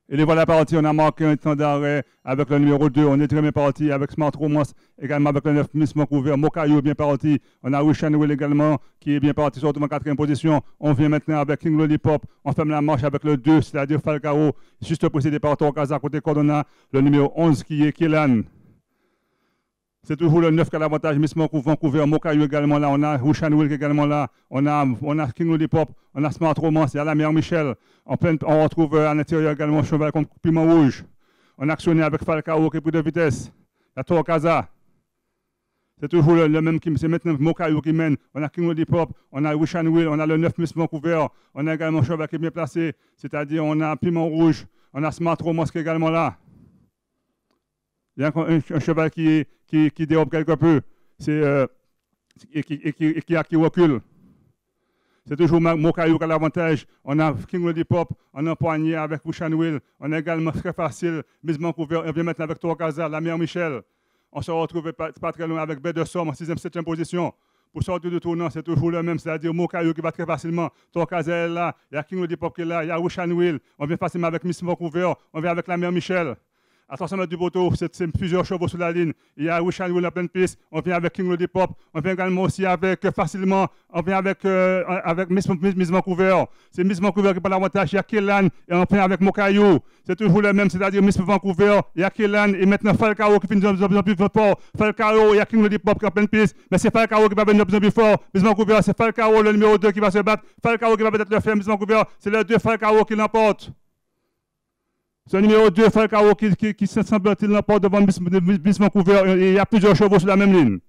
Et les voilà partis, on a marqué un temps d'arrêt avec le numéro 2, on est très bien parti avec Smart Romance, également avec le 9 Miss Vancouver, Mokayo bien parti, on a Wish Will également qui est bien parti, surtout en quatrième position. On vient maintenant avec King Lollipop, on ferme la marche avec le 2, c'est-à-dire Falcao, juste précédé par Torcaza, côté Cordona, le numéro 11 qui est Kélan. C'est toujours le 9 qui a l'avantage, Miss Vancouver, Mokayo également là, on a Rushan Will également là, on a King Lollipop, on a Smart Romance, il y a la mère Michel, on retrouve à l'intérieur également Cheval contre Piment Rouge, on a actionné avec Falcao qui est plus de vitesse, il y a Torcaza, c'est toujours le même qui, c'est maintenant Mokayo qui mène, on a King Lollipop, on a Rushan Will, on a le 9 Miss Vancouver, on a également Cheval qui est bien placé, c'est-à-dire on a Piment Rouge, on a Smart Romance qui est également là. Il y a un cheval qui dérobe quelque peu et qui recule. C'est toujours Mokayo qui a l'avantage. On a King Lollipop, on a un poignet avec Rushan Will. On a également très facile, Miss Vancouver. On vient maintenant avec Torcaza, la mère Michel. On se retrouve pas très loin avec Baie de Somme en 6e, 7e position. Pour sortir du tournant, c'est toujours le même, c'est-à-dire Mokayo qui va très facilement. Torcaza est là, il y a King Lollipop qui est là, il y a Rushan Will. On vient facilement avec Miss Vancouver, on vient avec la mère Michel. À 300 mètres du poteau, c'est plusieurs chevaux sur la ligne. Il y a Rushan Will en pleine piste. On vient avec King Lollipop. On vient également aussi avec facilement. On vient avec Miss Vancouver. C'est Miss Vancouver qui prend l'avantage. Il y a Kélan et on vient avec Mokayo. C'est toujours le même, c'est-à-dire Miss Vancouver. Il y a Kélan et maintenant Falcao qui finit de plus en plus fort. Falcao, il y a King Lollipop qui est en pleine piste. Mais c'est Falcao qui va venir de plus en plus fort. Miss Vancouver, c'est Falcao, le numéro 2 qui va se battre. Falcao qui va peut-être le faire. Miss Vancouver, c'est le 2 Falcao qui l'emporte. C'est le numéro 2, Falcao, qui semble-t-il l'emporte devant Miss Vancouver. Et il y a plusieurs chevaux sur la même ligne.